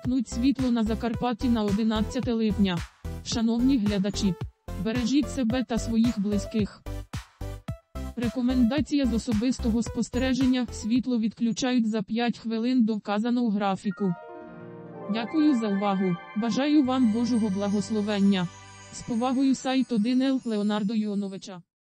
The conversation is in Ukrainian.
вімкнуть світло на Закарпатті на 11 липня. Шановні глядачі, бережіть себе та своїх близьких. Рекомендація з особистого спостереження: світло відключають за 5 хвилин до вказаного графіку. Дякую за увагу. Бажаю вам Божого благословення. З повагою сайт 1Л Леонардо Йоновича.